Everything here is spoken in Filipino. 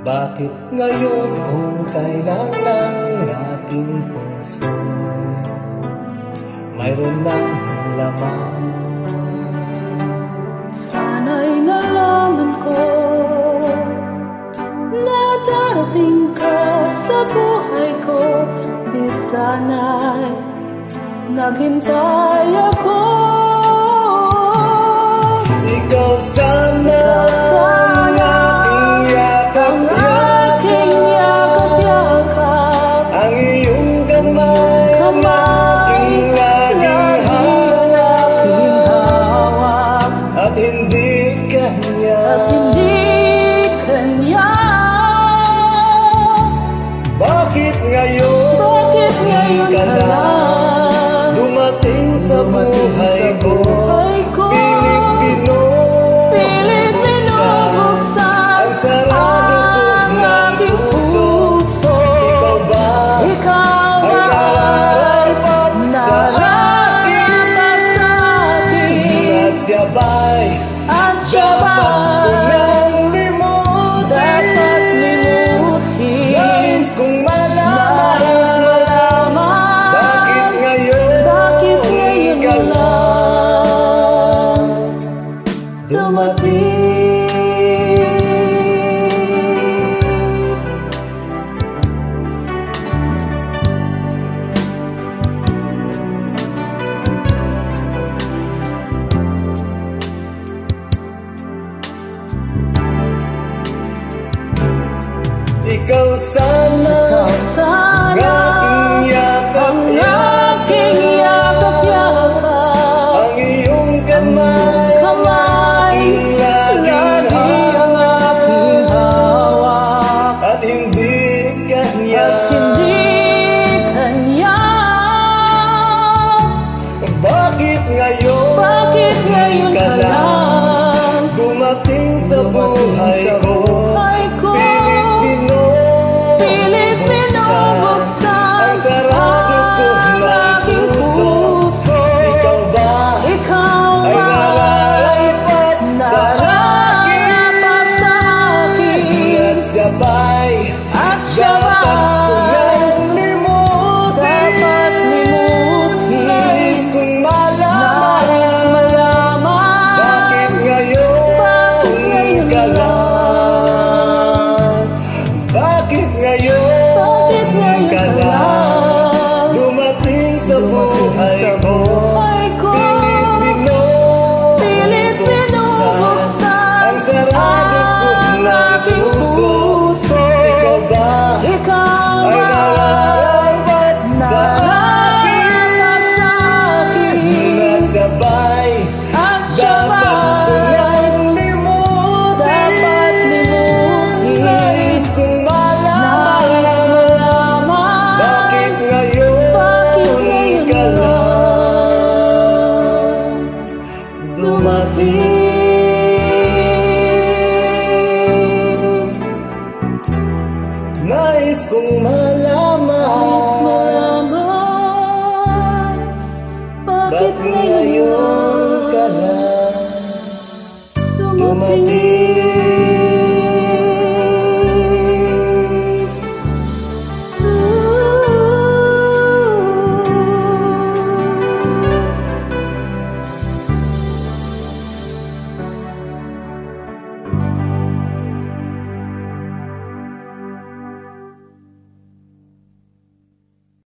Bakit ngayon kung kailan lang aking puso mayroon ng laman? Sana'y nalaman ko na darating ka sa buhay ko. Di sana'y naghintay ako. Ikaw sana ang aking yakap-yakap, ang iyong kamay ang aking laging hawak, at hindi kanya Bakit ngayon ka lang dumating sa buhay ko? Pilit binubuksan ang sarado ko ng puso. Ikaw ba ang nararapat sa akin? At siya ba'y dapat ko nang limutin? Nais kong malaman, bakit ngayon ka lang dumating? Ikaw sana ang aking yakap-yakap, ang iyong kamay ang aking laging hawak, at hindi kanya Bakit ngayon ka lang dumating sa buhay ko? Pilit binubuksan ang sarado ko ng puso. Ikaw ba ay nararapat sa akin? At siya ba'y dapat ko nang limutin? Nais kong malaman, bakit ngayon ka lang? Bakit ngayon ka lang dumating sa buhay ko? Pilit binubuksan ang sarado ko ng puso. Ikaw ba ay nararapat sa akin? At sabay dapat ko nang limutin. Nais kong malaman, bakit ngayon ka lang dumating? Nais kong malaman, bakit ngayon ka lang dumating?